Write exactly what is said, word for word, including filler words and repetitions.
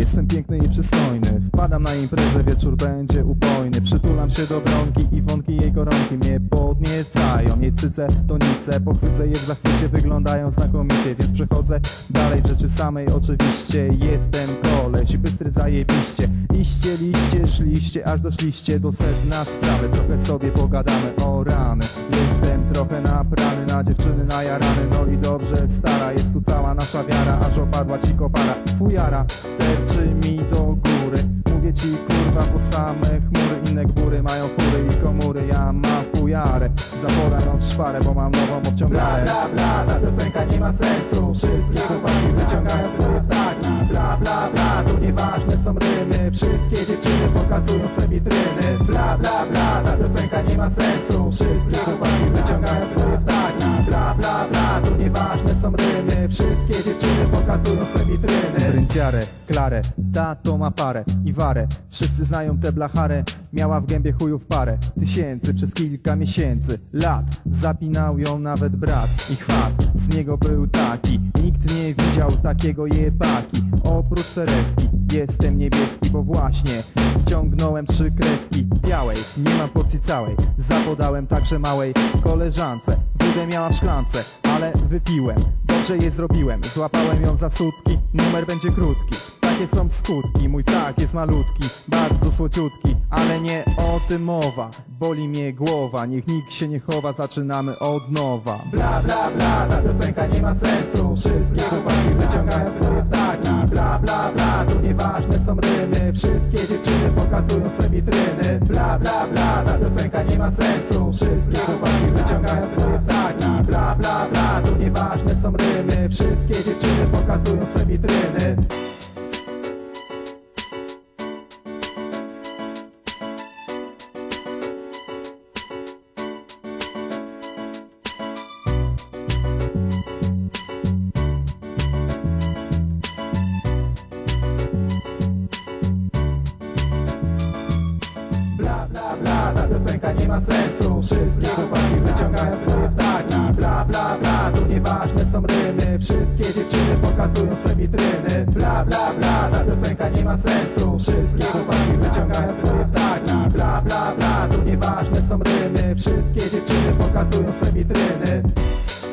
Jestem piękny i przystojny, wpadam na imprezę, wieczór będzie upojny. Przytulam się do bronki i wątki jej koronki mnie podniecają. Jej cyce to nice, pochwycę je w zachwycie, wyglądają znakomicie. Więc przechodzę dalej w rzeczy samej, oczywiście jestem koleś, bystry zajebiście. Iście, liście, szliście, aż doszliście do sedna sprawy. Trochę sobie pogadamy o rany. Jestem trochę naprany na dziewczyny najarany. No i dobrze stara, jest tu cała nasza wiara, aż opadła ci kopara. Fujara sterczy mi do góry. Mówię ci kurwa po same chmury. Inne góry mają fury i komury, ja mam fujarę. Zapodam ją w szparę, bo mam nową obciągarę. Bla bla bla, ta piosenka nie ma sensu. Wszystkie chłopaki wyciągają swoje ptaki. Bla bla bla, tu nieważne są rymy. Wszystkie dziewczyny pokazują swe witryny. Bla bla bla, ta piosenka nie ma sensu. Wszystkie chłopaki wyciągają swoje ptaki. Bla bla bla, tu nieważne są rymy. Wszystkie dziewczyny pokazują swe witryny. Brędziarę, Klarę, ta to ma parę i warę. Wszyscy znają tę blacharę. Miała w gębie chujów parę tysięcy przez kilka miesięcy, lat. Zapinał ją nawet brat i chwat z niego był taki. Nikt nie widział takiego jebaki. Oprócz Tereski jestem niebieski, bo właśnie wciągnąłem trzy kreski białej. Nie mam porcji całej, zapodałem także małej koleżance. Wódę miała w szklance, ale wypiłem. Dobrze je zrobiłem, złapałem ją za sutki. Numer będzie krótki, takie są skutki. Mój ptak jest malutki, bardzo słociutki, ale nie o tym mowa. Boli mnie głowa, niech nikt się nie chowa, zaczynamy od nowa. Bla bla bla, ta piosenka nie ma sensu. Wszystkie chłopaki wyciągają swoje ptaki. Bla bla bla, tu nieważne są rymy. Wszystkie dziewczyny pokazują swe witryny. Bla bla bla, ta piosenka nie ma sensu. Wszystkie chłopaki wyciągają swoje ptaki. Bla bla bla, tu nieważne są rymy. Wszystkie dziewczyny pokazują swe witryny. Bla bla bla, ta piosenka nie ma sensu. Wszystkie chłopaki wyciągają swoje ptaki. Bla bla bla, tu nieważne są rymy. Wszystkie dziewczyny pokazują swe witryny. Bla bla bla, ta piosenka nie ma sensu. Wszystkie chłopaki wyciągają swoje ptaki. Bla bla bla, tu nieważne są rymy. Wszystkie dziewczyny pokazują swe witryny.